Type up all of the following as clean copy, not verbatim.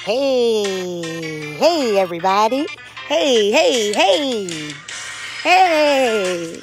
Hey, hey, everybody. Hey, hey, hey. Hey.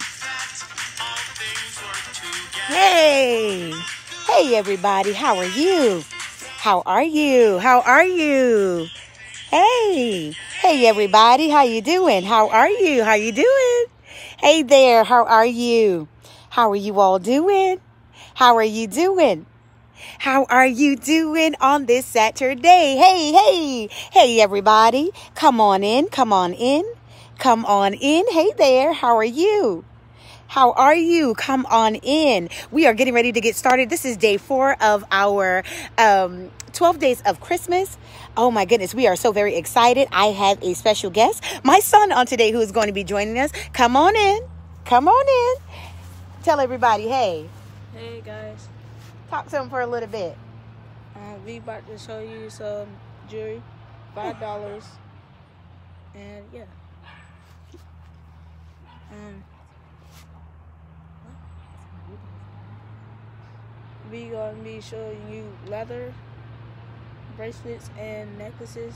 Hey. Hey, everybody. How are you? How are you? How are you? Hey. Hey, everybody. How you doing? How are you? How you doing? Hey there. How are you? How are you all doing? How are you doing? How are you doing on this Saturday? Hey, hey, hey, everybody. Come on in. Come on in. Come on in. Hey there. How are you? How are you? Come on in. We are getting ready to get started. This is day 4 of our 12 days of Christmas. Oh my goodness, we are so very excited. I have a special guest, my son on today, who is going to be joining us. Come on in. Come on in. Tell everybody, hey. Hey guys. Talk to him for a little bit. We about to show you some jewelry, $5, and yeah. We gonna be showing you leather bracelets and necklaces.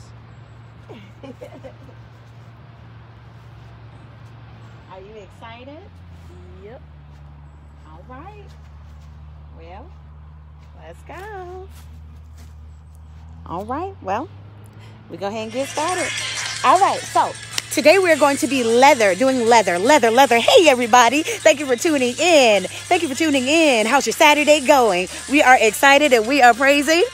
Are you excited? Yep. All right. Well, let's go. All right. Well, we go ahead and get started. All right. So today we're going to be doing leather. Hey, everybody. Thank you for tuning in. Thank you for tuning in. How's your Saturday going? We are excited and we are praising.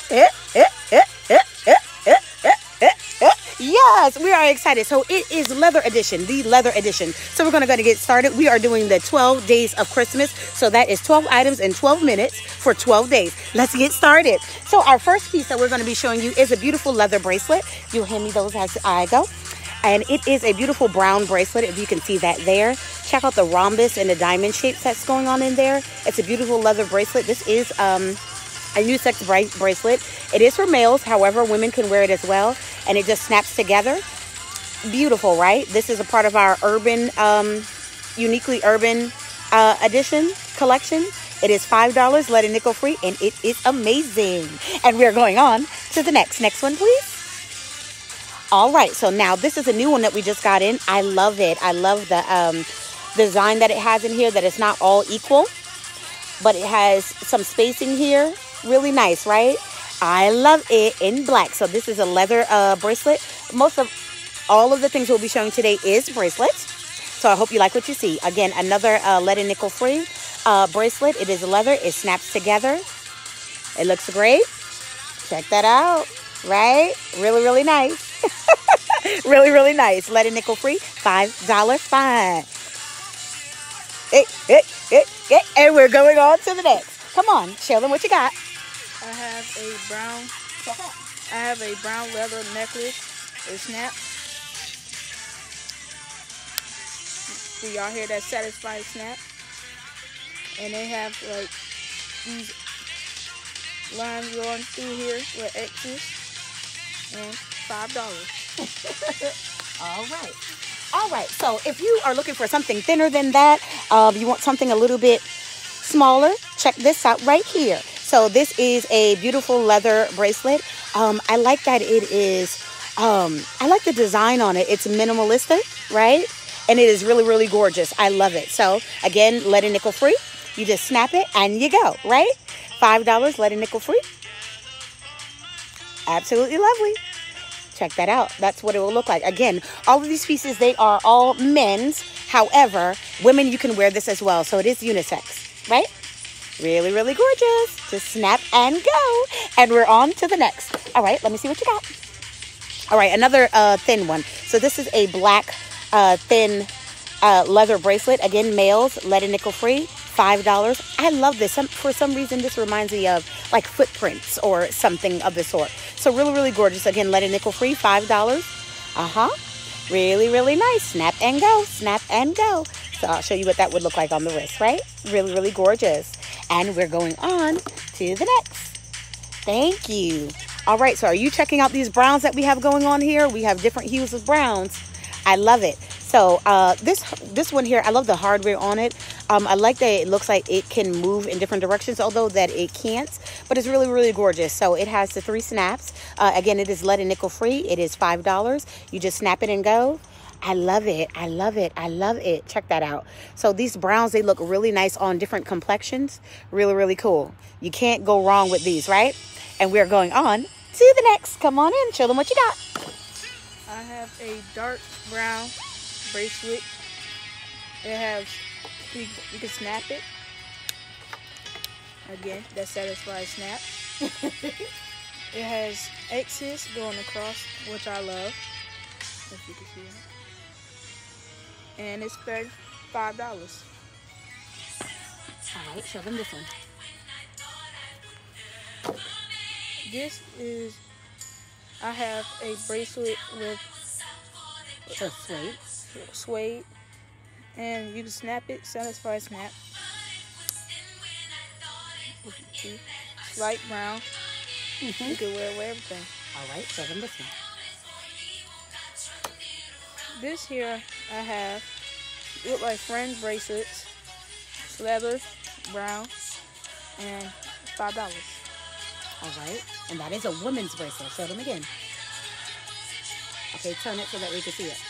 Yes, we are excited. So it is leather edition, the leather edition. So we're going to get started. We are doing the 12 days of Christmas. So that is 12 items in 12 minutes for 12 days. Let's get started. So our first piece that we're going to be showing you is a beautiful leather bracelet. You'll hand me those as I go. And it is a beautiful brown bracelet, if you can see that there. Check out the rhombus and the diamond shapes that's going on in there. It's a beautiful leather bracelet. This is a unisex bracelet. It is for males, however, women can wear it as well. And it just snaps together. Beautiful, right? This is a part of our urban, uniquely urban edition collection. It is $5, lead and nickel free, and it is amazing. And we're going on to the next one, please. All right, so now this is a new one that we just got in. I love it. I love the design that it has in here, that it's not all equal, but it has some spacing here. Really nice, right? I love it in black. So this is a leather bracelet. All of the things we'll be showing today is bracelets. So I hope you like what you see. Again, another lead and nickel free bracelet. It is leather. It snaps together. It looks great. Check that out. Right? Really, really nice. Really, really nice. Lead and nickel free. $5 fine. And we're going on to the next. Come on. Show them what you got. I have a brown leather necklace. It snaps. Do y'all hear that satisfying snap? And they have like these lines going through here with X's, and $5. All right. So if you are looking for something thinner than that, you want something a little bit smaller, check this out right here. So this is a beautiful leather bracelet. I like that it is, I like the design on it. It's minimalistic, right? And it is really, really gorgeous. I love it. So again, lead and nickel free. You just snap it and you go, right? $5, lead and nickel free. Absolutely lovely. Check that out. That's what it will look like. Again, all of these pieces, they are all men's. However, women, you can wear this as well. So it is unisex, right? Really, really gorgeous. Just snap and go. And we're on to the next. All right, let me see what you got. All right, another thin one. So this is a black thin leather bracelet. Again, males, lead and nickel free. $5. I love this. For some reason, this reminds me of like footprints or something of the sort. So really, really gorgeous. Again, lead and nickel free. $5. Really, really nice. Snap and go. Snap and go. So I'll show you what that would look like on the wrist, right? Really, really gorgeous. And we're going on to the next. Thank you. All right, so are you checking out these browns that we have going on here? We have different hues of browns. I love it. So this one here, I love the hardware on it. I like that it looks like it can move in different directions, although that it can't, but it's really, really gorgeous. So it has the 3 snaps. Again, it is lead and nickel free. It is $5. You just snap it and go. I love it. I love it. I love it. Check that out. So these browns, they look really nice on different complexions. Really, really cool. You can't go wrong with these, right? And we're going on to the next. Come on in. Show them what you got. I have a dark brown bracelet. It has, you can snap it. Again, that satisfies snap. It has X's going across, which I love. If you can see it. And it's $5. All right, show them this one. This is, I have a bracelet with suede, and you can snap it, satisfy snap. It's light brown. You can wear it with everything. All right, show them this one. This here I have, look like friend bracelets. It's leather, brown, and $5. All right, and that is a woman's bracelet. Show them again. Okay, turn it so that we can see it.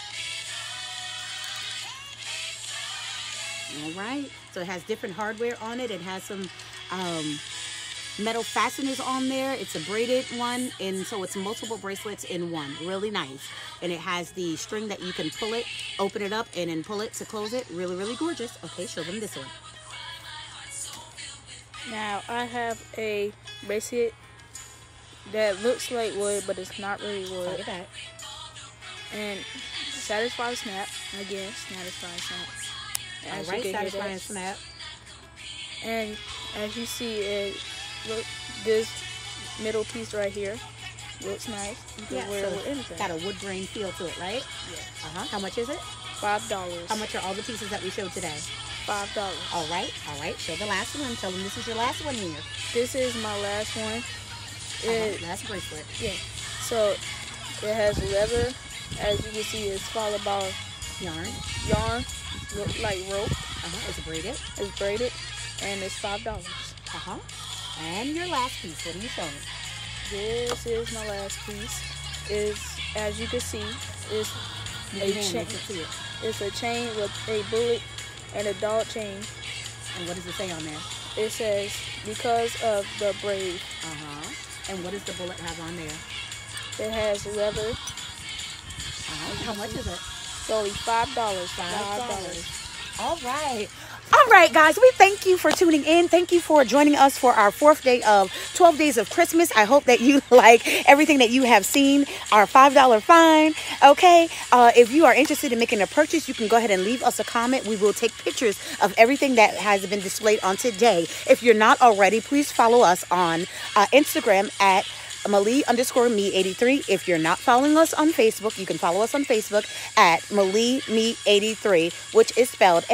All right, so it has different hardware on it. It has some metal fasteners on there. It's a braided one, and so it's multiple bracelets in one. Really nice. And it has the string that you can pull it, open it up, and then pull it to close it. Really, really gorgeous. Okay, show them this one. Now I have a bracelet that looks like wood, but it's not really wood. Look at that. And satisfy snap. Again, satisfy snap. All right, satisfying snap. And as you see, it look, this middle piece right here looks nice. You can wear it with anything. Got a wood grain feel to it, right? Yeah. How much is it? $5. How much are all the pieces that we showed today? $5. All right. Show the last one. Tell them this is your last one here. This is my last one. Last bracelet. Yeah. So it has leather. As you can see, it's followed by yarn. Look like rope. It's braided. It's braided, and it's $5. And your last piece. What are you showing? This is my last piece. Is, as you can see, is a chain. It's a chain with a bullet and a dog chain. And what does it say on there? It says, because of the brave. And what does the bullet have on there? It has leather. How much is it? It's only $5. $5. All right. All right, guys, we thank you for tuning in. Thank you for joining us for our 4th day of 12 days of Christmas. I hope that you like everything that you have seen, our $5 fine. Okay, if you are interested in making a purchase, you can go ahead and leave us a comment. We will take pictures of everything that has been displayed on today. If you're not already, please follow us on Instagram at Malie_me83. If you're not following us on Facebook, you can follow us on Facebook at MalieMe83, which is spelled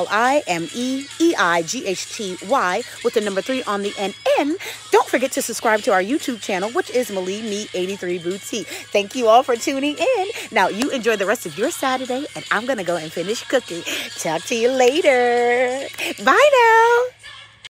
MALIMEEIGHTY with the number 3 on the end. And don't forget to subscribe to our YouTube channel, which is MalieMe83 Boutique. Thank you all for tuning in. Now you enjoy the rest of your Saturday, and I'm gonna go and finish cooking. Talk to you later. Bye now.